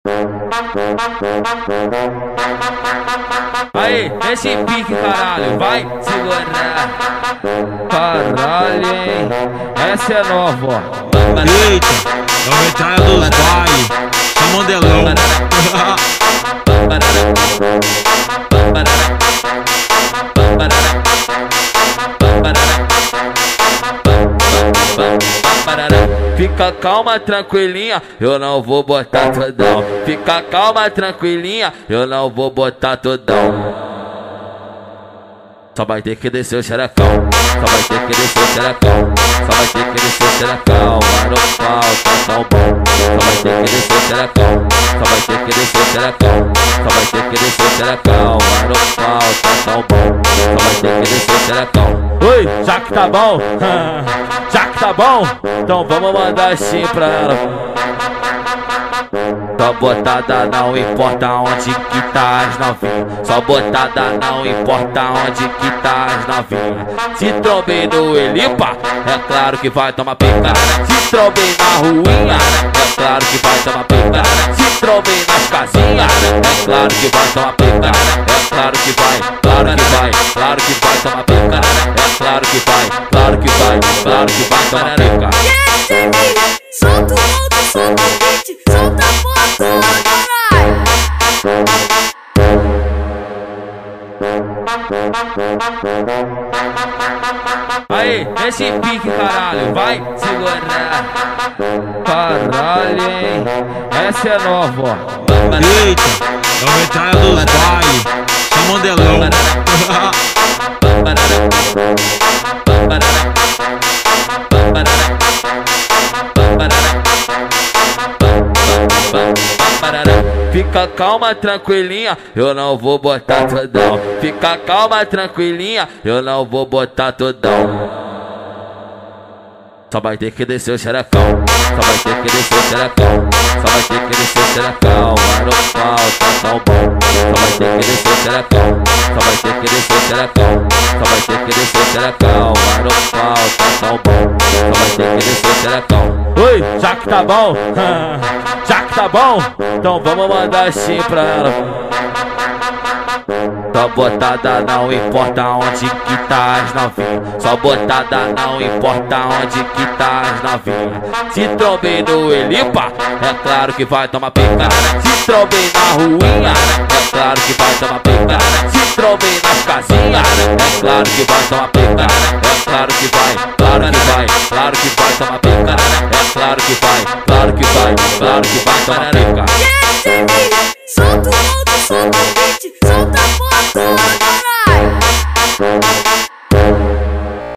Aí, esse pique, caralho, vai segurar. Caralho, hein? Essa é nova, ó. Eita, é o metralha dos bailes, tá modelão. Fica calma, tranquilinha, eu não vou botar todão. Fica calma, tranquilinha, eu não vou botar todão. Só vai ter que descer o xerecão, só vai ter que descer o xerecão, só vai ter que descer o xerecão. Vai no pau, tá tão bom. Só vai ter que descer o xerecão, só vai ter que descer o xerecão, só vai ter que descer o xerecão. Vai no pau, tá tão bom. Só vai ter que descer o xerecão. Oi, já que tá bom, já que tá bom, então vamos mandar assim pra ela. Só botada não importa onde que tá as novinhas. Só botada não importa onde que tá as novinhas. Se trombei no Elipa, é claro que vai tomar pica. Se trombei na ruinha, é claro que vai tomar pica. Se trombei nas casinhas, é claro que vai tomar pica. É claro que vai, claro que vai, claro que vai tomar pica. É claro que vai, claro que vai, claro que vai tomar pica. Solta o mundo, solta o beat, solta a porra toda, caralho. Aí, esse pique, caralho, vai segurar. Caralho, hein? Essa é nova, ó. Eita, é o metralha dos bailes, tá modelão. Fica calma, tranquilinha, eu não vou botar todão. Fica calma, tranquilinha, eu não vou botar todão. Só vai ter que descer o xerecão, só vai ter que descer o xerecão, só vai ter que descer o xerecão. Vai no pau, tá tão bom. Só vai ter que descer o xerecão, só vai ter que descer o xerecão, só vai ter que descer o xerecão. Vai no pau, tá tão bom. Só vai ter que descer o xerecão. Oi, já que tá bom, já que tá bom, então vamos mandar assim pra ela. Só botada não importa onde que tá as novinhas. Só botada não importa onde que tá as novinhas. Se trombei no Elipa, é claro que vai tomar pica. Se trombei na ruinha, é claro que vai tomar pica. Se trombei nas casinhas, é claro que vai tomar pica. É claro que vai, claro que vai, claro que vai tomar pica. É claro que vai, claro que vai, claro que vai tomar pica. Solta o mundo, solta o beat, solta a porra toda, caralho.